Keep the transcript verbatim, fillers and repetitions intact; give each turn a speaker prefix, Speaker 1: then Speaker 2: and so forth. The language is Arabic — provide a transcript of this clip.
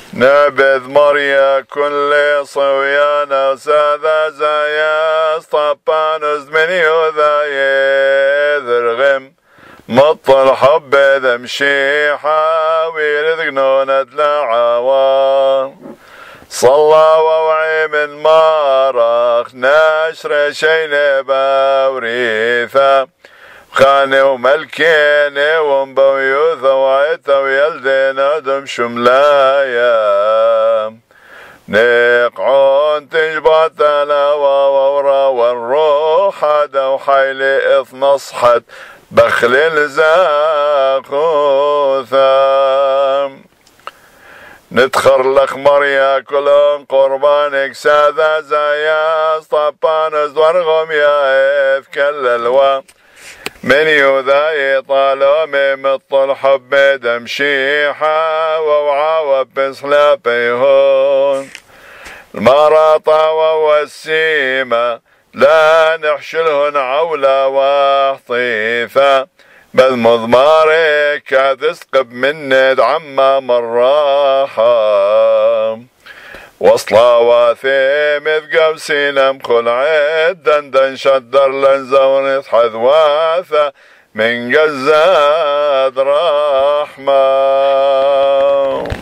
Speaker 1: نبذ مريا كل صويانا ساذا زايا طبانز من يوذا يذرغم مط الحب ذمشيحا ويرذقنون ادلعوا صلى ووعي من مارخ نشر شين باوريثا خاني وملكيني ومبويوث وعيثا ويلدين ادم شملايا نقعون تجبات الاوا وورا والروح هذا وحيلي اث نصحت بخل زاخوثا ندخر لخمر ياكلون قربانك ساذا زايا طبان ازدورغم يا اف كللوا من يوذا يطالو ممط الحب دمشيحا ووعاو بسلابيهون المراطا والسيمة لا نحشلهن عولا وحطيفا بل مضمارك تسقب من عما مراحا وصلا واثيم اذ قبسين مخل عدن دن شدر لنزون حذواثا من قزاد رحمة.